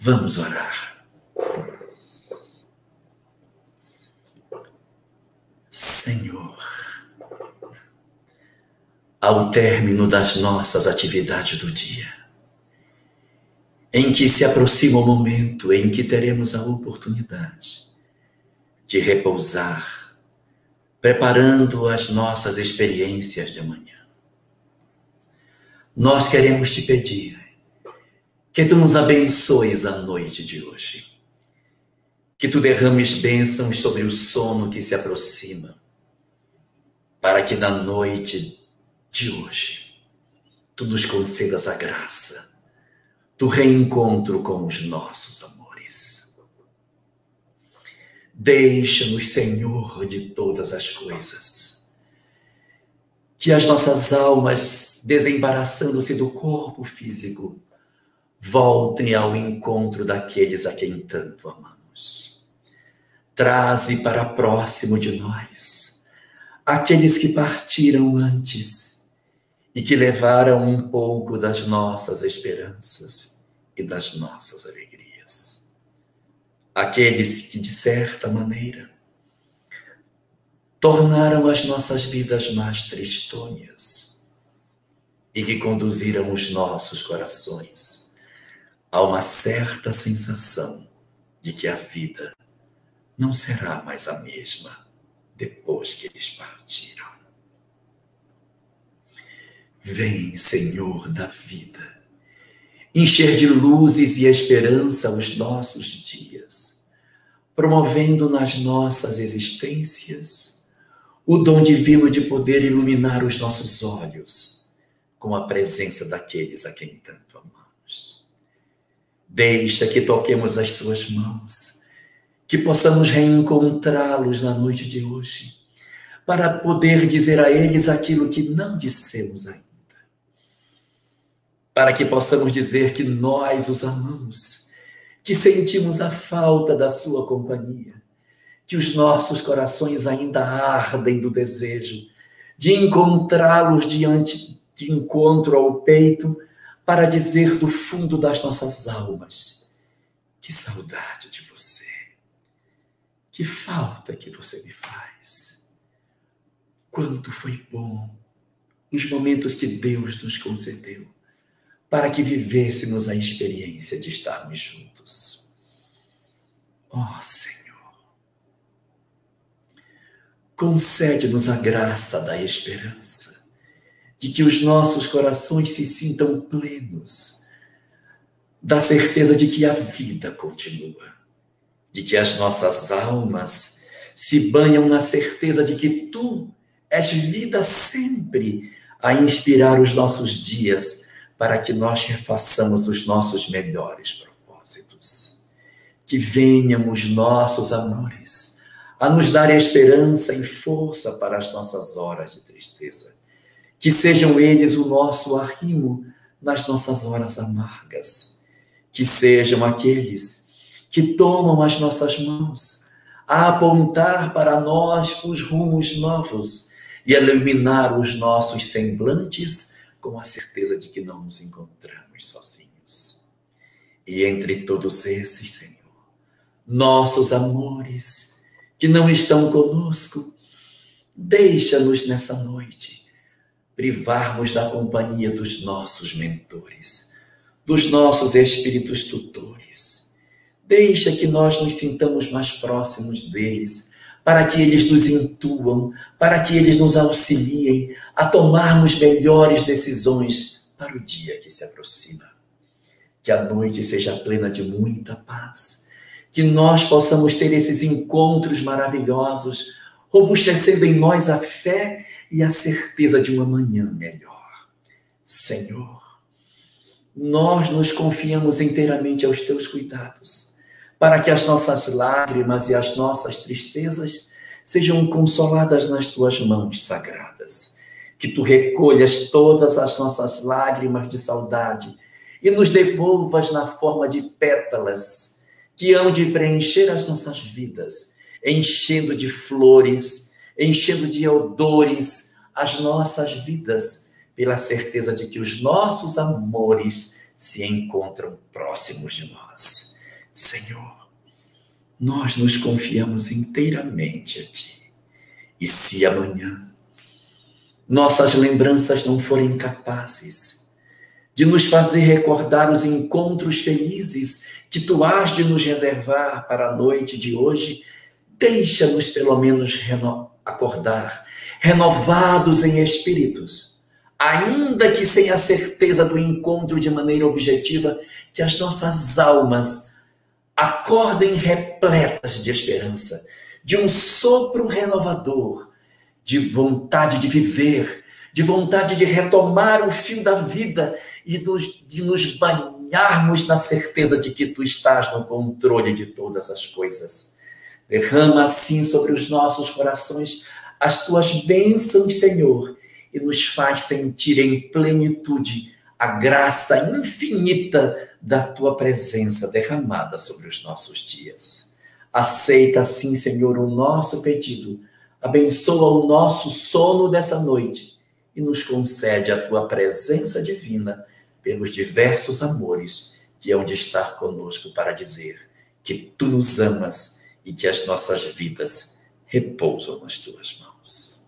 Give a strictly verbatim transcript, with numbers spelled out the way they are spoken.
Vamos orar. Senhor, ao término das nossas atividades do dia, em que se aproxima o momento em que teremos a oportunidade de repousar, preparando as nossas experiências de amanhã, nós queremos te pedir que tu nos abençoes a noite de hoje, que tu derrames bênçãos sobre o sono que se aproxima, para que na noite de hoje tu nos concedas a graça do reencontro com os nossos amores. Deixa-nos, Senhor de todas as coisas, que as nossas almas, desembaraçando-se do corpo físico, voltem ao encontro daqueles a quem tanto amamos. Traze para próximo de nós aqueles que partiram antes e que levaram um pouco das nossas esperanças e das nossas alegrias. Aqueles que, de certa maneira, tornaram as nossas vidas mais tristonhas e que conduziram os nossos corações a uma certa sensação de que a vida não será mais a mesma depois que eles partiram. Vem, Senhor da vida, encher de luzes e esperança os nossos dias, promovendo nas nossas existências o dom divino de poder iluminar os nossos olhos com a presença daqueles a quem tanto amamos. Deixa que toquemos as suas mãos, que possamos reencontrá-los na noite de hoje, para poder dizer a eles aquilo que não dissemos ainda. Para que possamos dizer que nós os amamos, que sentimos a falta da sua companhia, que os nossos corações ainda ardem do desejo de encontrá-los diante de encontro ao peito, para dizer do fundo das nossas almas: que saudade de você, que falta que você me faz. Quanto foi bom os momentos que Deus nos concedeu para que vivêssemos a experiência de estarmos juntos. Ó Senhor, concede-nos a graça da esperança, de que os nossos corações se sintam plenos, da certeza de que a vida continua, de que as nossas almas se banham na certeza de que tu és vida sempre a inspirar os nossos dias para que nós refaçamos os nossos melhores propósitos. Que venham os nossos amores a nos dar esperança e força para as nossas horas de tristeza. Que sejam eles o nosso arrimo nas nossas horas amargas. Que sejam aqueles que tomam as nossas mãos a apontar para nós os rumos novos e a iluminar os nossos semblantes com a certeza de que não nos encontramos sozinhos. E entre todos esses, Senhor, nossos amores que não estão conosco, deixa-nos nessa noite privarmos da companhia dos nossos mentores, dos nossos espíritos tutores. Deixa que nós nos sintamos mais próximos deles, para que eles nos intuam, para que eles nos auxiliem a tomarmos melhores decisões para o dia que se aproxima. Que a noite seja plena de muita paz, que nós possamos ter esses encontros maravilhosos, robustecendo em nós a fé e a certeza de uma manhã melhor. Senhor, nós nos confiamos inteiramente aos teus cuidados, para que as nossas lágrimas e as nossas tristezas sejam consoladas nas tuas mãos sagradas. Que tu recolhas todas as nossas lágrimas de saudade e nos devolvas na forma de pétalas que hão de preencher as nossas vidas, enchendo de flores, enchendo de odores as nossas vidas, pela certeza de que os nossos amores se encontram próximos de nós. Senhor, nós nos confiamos inteiramente a Ti. E se amanhã nossas lembranças não forem capazes de nos fazer recordar os encontros felizes que Tu has de nos reservar para a noite de hoje, deixa-nos pelo menos reno- acordar, renovados em espíritos, ainda que sem a certeza do encontro de maneira objetiva, que as nossas almas acordem repletas de esperança, de um sopro renovador, de vontade de viver, de vontade de retomar o fio da vida e nos, de nos banharmos na certeza de que Tu estás no controle de todas as coisas. Derrama assim sobre os nossos corações as Tuas bênçãos, Senhor, e nos faz sentir em plenitude a graça infinita da Tua presença derramada sobre os nossos dias. Aceita assim, Senhor, o nosso pedido, abençoa o nosso sono dessa noite e nos concede a Tua presença divina pelos diversos amores que hão de estar conosco para dizer que Tu nos amas e que as nossas vidas repousam nas Tuas mãos.